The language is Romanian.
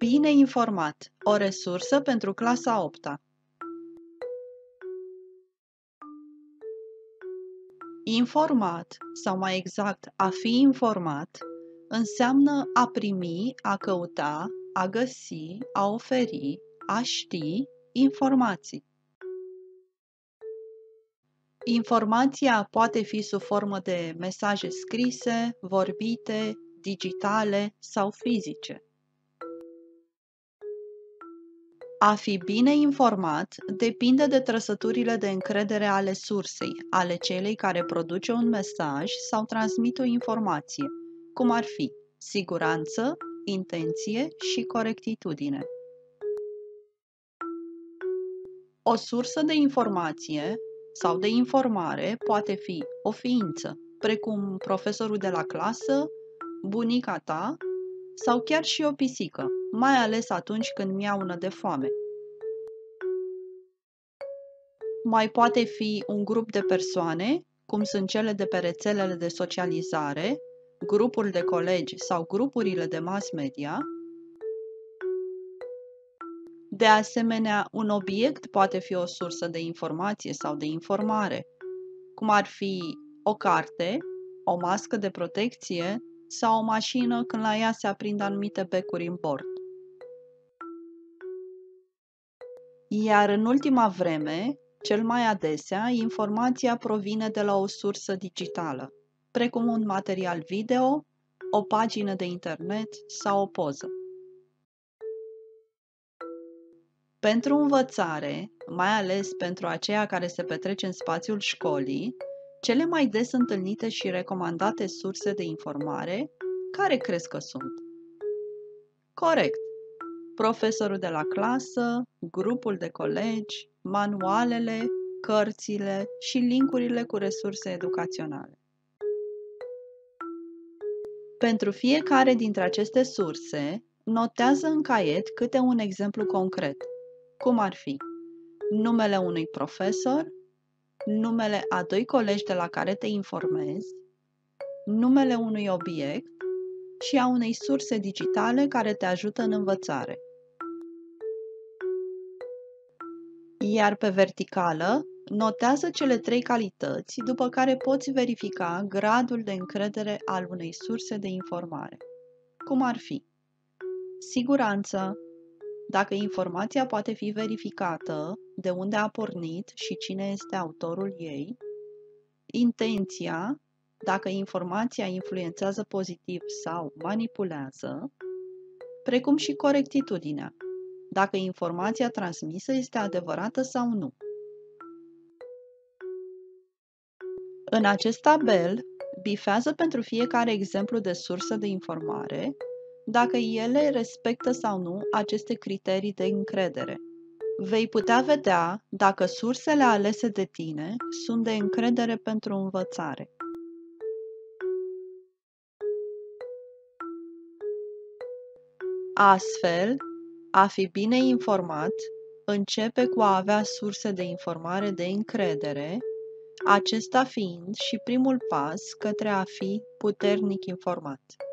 Bine informat. O resursă pentru clasa a 8-a. Informat, sau mai exact, a fi informat, înseamnă a primi, a căuta, a găsi, a oferi, a ști informații. Informația poate fi sub formă de mesaje scrise, vorbite, digitale sau fizice. A fi bine informat depinde de trăsăturile de încredere ale sursei, ale celei care produce un mesaj sau transmite o informație, cum ar fi siguranță, intenție și corectitudine. O sursă de informație sau de informare poate fi o ființă, precum profesorul de la clasă, bunica ta sau chiar și o pisică, mai ales atunci când miaună de foame. Mai poate fi un grup de persoane, cum sunt cele de pe rețelele de socializare, grupuri de colegi sau grupurile de mass media. De asemenea, un obiect poate fi o sursă de informație sau de informare, cum ar fi o carte, o mască de protecție sau o mașină când la ea se aprind anumite becuri în bord. Iar în ultima vreme, cel mai adesea, informația provine de la o sursă digitală, precum un material video, o pagină de internet sau o poză. Pentru învățare, mai ales pentru aceea care se petrece în spațiul școlii, cele mai des întâlnite și recomandate surse de informare, care crezi că sunt? Corect! Profesorul de la clasă, grupul de colegi, manualele, cărțile și linkurile cu resurse educaționale. Pentru fiecare dintre aceste surse, notează în caiet câte un exemplu concret, cum ar fi numele unui profesor, numele a 2 colegi de la care te informezi, numele unui obiect și a unei surse digitale care te ajută în învățare. Iar pe verticală, notează cele 3 calități, după care poți verifica gradul de încredere al unei surse de informare, cum ar fi siguranță, dacă informația poate fi verificată, de unde a pornit și cine este autorul ei, intenția, dacă informația influențează pozitiv sau manipulează, precum și corectitudinea, dacă informația transmisă este adevărată sau nu. În acest tabel, bifează pentru fiecare exemplu de sursă de informare dacă ele respectă sau nu aceste criterii de încredere. Vei putea vedea dacă sursele alese de tine sunt de încredere pentru învățare. Astfel, a fi bine informat începe cu a avea surse de informare de încredere, acesta fiind și primul pas către a fi puternic informat.